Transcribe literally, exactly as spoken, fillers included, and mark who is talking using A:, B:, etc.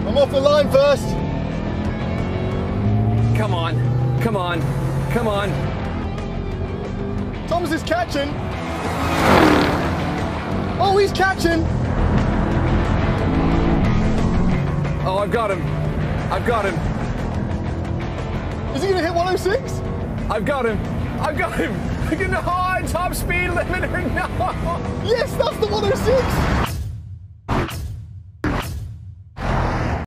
A: I'm off the line first.
B: Come on, come on, come on.
A: Thomas is catching. Oh, he's catching.
B: Oh, I've got him. I've got him.
A: Is he going to hit one oh six?
B: I've got him. I've got him. Look at the high top speed limiter. No.
A: Yes, that's the one oh six.